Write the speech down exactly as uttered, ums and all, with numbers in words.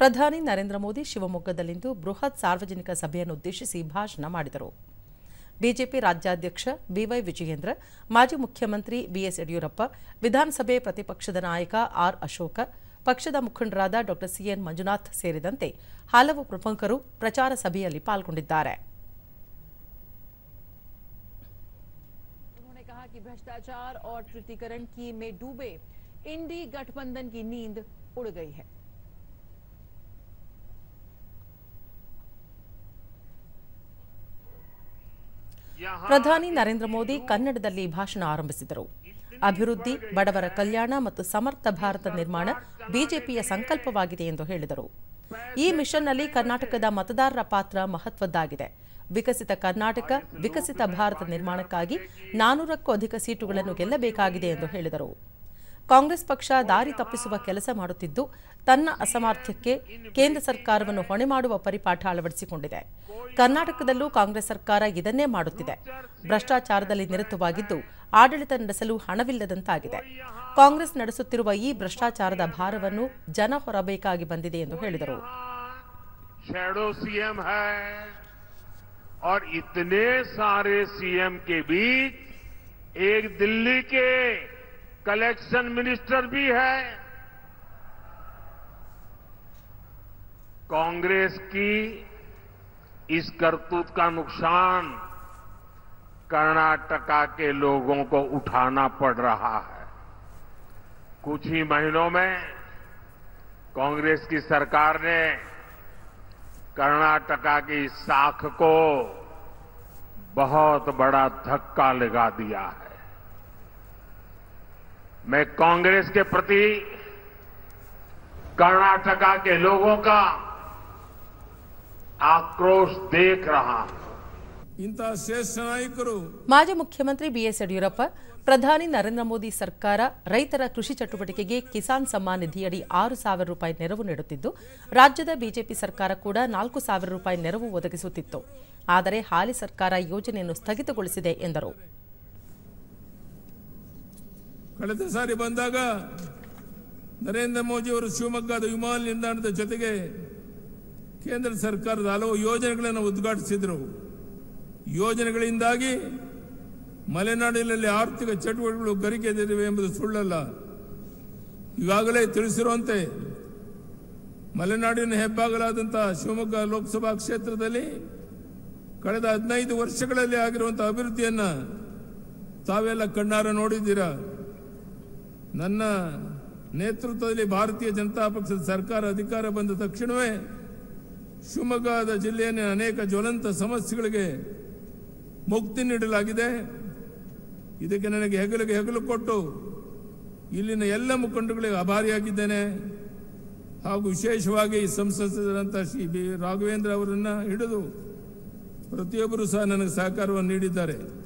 ಪ್ರಧಾನಿ ನರೇಂದ್ರ ಮೋದಿ ಶಿವಮೊಗ್ಗದಲ್ಲಿಂದು ಬೃಹತ್ ಸಾರ್ವಜನಿಕ ಸಭೆಯನ್ನು ಉದ್ದೇಶಿಸಿ ಭಾಷಣ ಮಾಡಿದರು. ಬಿಜೆಪಿ ರಾಜ್ಯಾಧ್ಯಕ್ಷ ಬಿವೈ ವಿಜಯೇಂದ್ರ, ಮಾಜಿ ಮುಖ್ಯಮಂತ್ರಿ ಬಿಎಸ್ ಯಡಿಯೂರಪ್ಪ, ವಿಧಾನಸಭೆ ಪ್ರತಿಪಕ್ಷದ ನಾಯಕ ಆರ್ ಅಶೋಕ, ಪಕ್ಷದ ಮುಖಂಡರಾದ ಡಾ ಸಿಎನ್ ಮಂಜುನಾಥ್ ಸೇರಿದಂತೆ ಹಲವು ಪ್ರಮುಖರು ಪ್ರಚಾರ ಸಭೆಯಲ್ಲಿ ಪಾಲ್ಗೊಂಡಿದ್ದಾರೆ. उन्होंने कहा कि भ्रष्टाचार और तृतीयकरण की में डूबे इंडी गठबंधन की नींद उड़ गई है. ಪ್ರಧಾನಿ ನರೇಂದ್ರ ಮೋದಿ ಕನ್ನಡದಲ್ಲಿ ಭಾಷಣ ಆರಂಭಿಸಿದರು. ಅಭಿವೃದ್ಧಿ, ಬಡವರ ಕಲ್ಯಾಣ ಮತ್ತು ಸಮರ್ಥ ಭಾರತ ನಿರ್ಮಾಣ ಬಿಜೆಪಿಯ ಸಂಕಲ್ಪವಾಗಿದೆ ಎಂದು ಹೇಳಿದರು. ಈ ಮಿಷನ್ನಲ್ಲಿ ಕರ್ನಾಟಕದ ಮತದಾರರ ಪಾತ್ರ ಮಹತ್ವದ್ದಾಗಿದೆ. ವಿಕಸಿತ ಕರ್ನಾಟಕ, ವಿಕಸಿತ ಭಾರತ ನಿರ್ಮಾಣಕ್ಕಾಗಿ ನಾನೂರಕ್ಕೂ ಅಧಿಕ ಸೀಟುಗಳನ್ನು ಗೆಲ್ಲಬೇಕಾಗಿದೆ ಎಂದು ಹೇಳಿದರು. ಕಾಂಗ್ರೆಸ್ ಪಕ್ಷ ದಾರಿ ತಪ್ಪಿಸುವ ಕೆಲಸ ಮಾಡುತ್ತಿದ್ದು, ತನ್ನ ಅಸಮರ್ಥ್ಯಕ್ಕೆ ಕೇಂದ್ರ ಸರ್ಕಾರವನ್ನು ಹೊಣೆ ಮಾಡುವ ಪರಿಪಾಠ ಅಳವಡಿಸಿಕೊಂಡಿದೆ. ಕರ್ನಾಟಕದಲ್ಲೂ ಕಾಂಗ್ರೆಸ್ ಸರ್ಕಾರ ಇದನ್ನೇ ಮಾಡುತ್ತಿದೆ. ಭ್ರಷ್ಟಾಚಾರದಲ್ಲಿ ನಿರತವಾಗಿದ್ದು ಆಡಳಿತ ನಡೆಸಲು ಹಣವಿಲ್ಲದಂತಾಗಿದೆ. ಕಾಂಗ್ರೆಸ್ ನಡೆಸುತ್ತಿರುವ ಈ ಭ್ರಷ್ಟಾಚಾರದ ಭಾರವನ್ನು ಜನ ಹೊರಬೇಕಾಗಿ ಬಂದಿದೆ ಎಂದು ಹೇಳಿದರು. और इतने सारे सीएम के बीच एक दिल्ली के कलेक्शन मिनिस्टर भी है. कांग्रेस की इस करतूत का नुकसान कर्नाटका के लोगों को उठाना पड़ रहा है. कुछ ही महीनों में कांग्रेस की सरकार ने कर्नाटका की साख को बहुत बड़ा धक्का लगा दिया है. मैं कांग्रेस के प्रति कर्नाटका के लोगों का आक्रोश देख रहा हूं. ಮಾಜಿ ಮುಖ್ಯಮಂತ್ರಿ ಬಿಎಸ್ ಯಡಿಯೂರಪ್ಪ, ಪ್ರಧಾನಿ ನರೇಂದ್ರ ಮೋದಿ ಸರ್ಕಾರ ರೈತರ ಕೃಷಿ ಚಟುವಟಿಕೆಗೆ ಕಿಸಾನ್ ಸಮ್ಮಾನ್ ನಿಧಿಯಡಿ ಆರು ಸಾವಿರ ರೂಪಾಯಿ ನೆರವು ನೀಡುತ್ತಿದ್ದು, ರಾಜ್ಯದ ಬಿಜೆಪಿ ಸರ್ಕಾರ ಕೂಡ ನಾಲ್ಕು ಸಾವಿರ ರೂಪಾಯಿ ನೆರವು ಒದಗಿಸುತ್ತಿತ್ತು. ಆದರೆ ಹಾಲಿ ಸರ್ಕಾರ ಯೋಜನೆಯನ್ನು ಸ್ಥಗಿತಗೊಳಿಸಿದೆ ಎಂದರು. ಕಳೆದ ಸಾರಿ ಬಂದಾಗ ನರೇಂದ್ರ ಮೋದಿ ಅವರು ಶಿವಮೊಗ್ಗದ ವಿಮಾನ ನಿಲ್ದಾಣದ ಜೊತೆಗೆ ಕೇಂದ್ರ ಸರ್ಕಾರದ ಹಲವು ಯೋಜನೆಗಳನ್ನು ಉದ್ಘಾಟಿಸಿದರು. ಯೋಜನೆಗಳಿಂದಾಗಿ ಮಲೆನಾಡಿನಲ್ಲಿ ಆರ್ಥಿಕ ಚಟುವಟಿಕೆಗಳು ಗರಿಗೆದರಿವೆ ಎಂಬುದು ಸುಳ್ಳಲ್ಲ. ಈಗಾಗಲೇ ತಿಳಿಸಿರುವಂತೆ ಮಲೆನಾಡಿನ ಹೆಬ್ಬಾಗಲಾದಂತಹ ಶಿವಮೊಗ್ಗ ಲೋಕಸಭಾ ಕ್ಷೇತ್ರದಲ್ಲಿ ಕಳೆದ ಹದಿನೈದು ವರ್ಷಗಳಲ್ಲಿ ಆಗಿರುವಂತಹ ಅಭಿವೃದ್ಧಿಯನ್ನ ತಾವೆಲ್ಲ ಕಣ್ಣಾರ ನೋಡಿದ್ದೀರಾ. ನನ್ನ ನೇತೃತ್ವದಲ್ಲಿ ಭಾರತೀಯ ಜನತಾ ಪಕ್ಷದ ಸರ್ಕಾರ ಅಧಿಕಾರ ಬಂದ ತಕ್ಷಣವೇ ಶಿವಮೊಗ್ಗದ ಜಿಲ್ಲೆಯ ಅನೇಕ ಜ್ವಲಂತ ಸಮಸ್ಯೆಗಳಿಗೆ ಮುಕ್ತಿ ನೀಡಲಾಗಿದೆ. ಇದಕ್ಕೆ ನನಗೆ ಹೆಗಲಿಗೆ ಹೆಗಲು ಕೊಟ್ಟು ಇಲ್ಲಿನ ಎಲ್ಲ ಮುಖಂಡಗಳಿಗೆ ಆಭಾರಿಯಾಗಿದ್ದೇನೆ. ಹಾಗೂ ವಿಶೇಷವಾಗಿ ಸಂಸದರಾದಂತಹ ಶ್ರೀ ಬಿ ರಾಘವೇಂದ್ರ ಅವರನ್ನ ಹಿಡಿದು ಪ್ರತಿಯೊಬ್ಬರು ಸಹ ನನಗೆ ಸಹಕಾರವನ್ನು ನೀಡಿದ್ದಾರೆ.